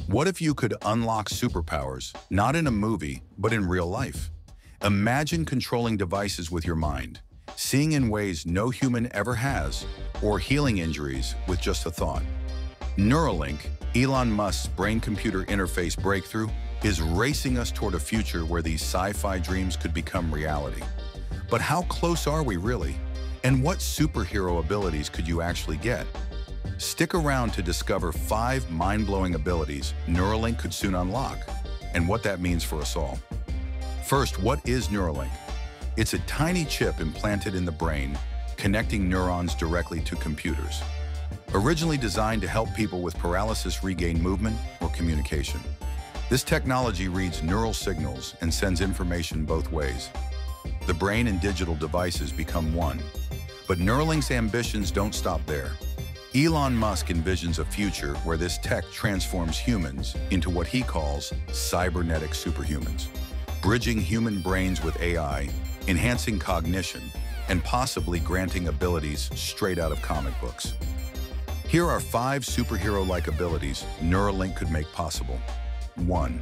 What if you could unlock superpowers, not in a movie, but in real life? Imagine controlling devices with your mind, seeing in ways no human ever has, or healing injuries with just a thought. Neuralink, Elon Musk's brain-computer interface breakthrough, is racing us toward a future where these sci-fi dreams could become reality. But how close are we really? And what superhero abilities could you actually get? Stick around to discover 5 mind-blowing abilities Neuralink could soon unlock, and what that means for us all. First, what is Neuralink? It's a tiny chip implanted in the brain, connecting neurons directly to computers. Originally designed to help people with paralysis regain movement or communication. This technology reads neural signals and sends information both ways. The brain and digital devices become one. But Neuralink's ambitions don't stop there. Elon Musk envisions a future where this tech transforms humans into what he calls cybernetic superhumans, bridging human brains with AI, enhancing cognition, and possibly granting abilities straight out of comic books. Here are 5 superhero-like abilities Neuralink could make possible. 1.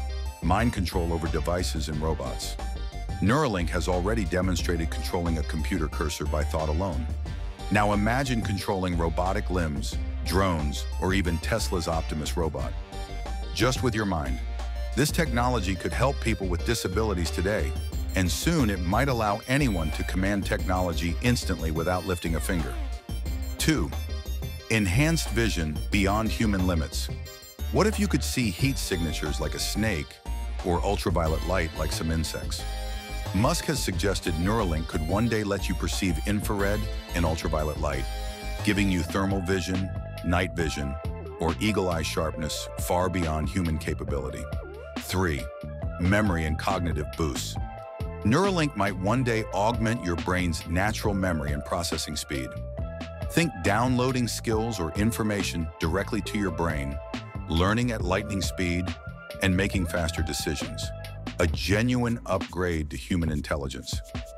Mind control over devices and robots. Neuralink has already demonstrated controlling a computer cursor by thought alone. Now imagine controlling robotic limbs, drones, or even Tesla's Optimus robot. Just with your mind. This technology could help people with disabilities today, and soon it might allow anyone to command technology instantly without lifting a finger. 2. Enhanced vision beyond human limits. What if you could see heat signatures like a snake or ultraviolet light like some insects? Musk has suggested Neuralink could one day let you perceive infrared and ultraviolet light, giving you thermal vision, night vision, or eagle-eye sharpness far beyond human capability. 3. Memory and cognitive boosts. Neuralink might one day augment your brain's natural memory and processing speed. Think downloading skills or information directly to your brain, learning at lightning speed, and making faster decisions. A genuine upgrade to human intelligence.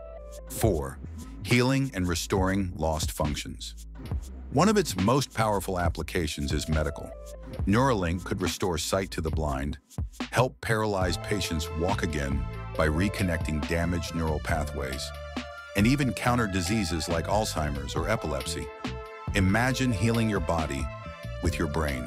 4. Healing and restoring lost functions. One of its most powerful applications is medical. Neuralink could restore sight to the blind, help paralyzed patients walk again by reconnecting damaged neural pathways, and even counter diseases like Alzheimer's or epilepsy. Imagine healing your body with your brain.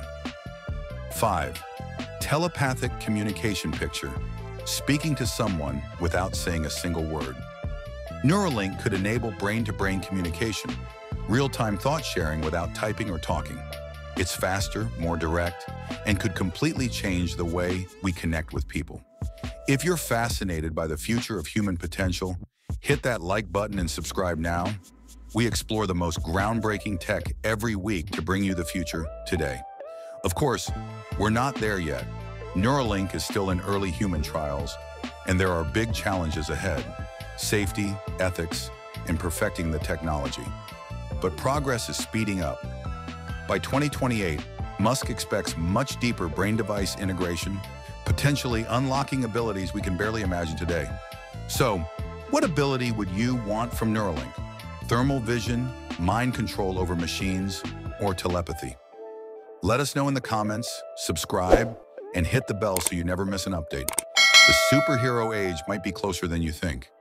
5. Telepathic communication picture. Speaking to someone without saying a single word. Neuralink could enable brain-to-brain communication, real-time thought sharing without typing or talking. It's faster, more direct, and could completely change the way we connect with people. If you're fascinated by the future of human potential, hit that like button and subscribe now. We explore the most groundbreaking tech every week to bring you the future today. Of course, we're not there yet. Neuralink is still in early human trials, and there are big challenges ahead: safety, ethics, and perfecting the technology. But progress is speeding up. By 2028, Musk expects much deeper brain-device integration, potentially unlocking abilities we can barely imagine today. So, what ability would you want from Neuralink? Thermal vision, mind control over machines, or telepathy? Let us know in the comments, subscribe, and hit the bell so you never miss an update. The superhero age might be closer than you think.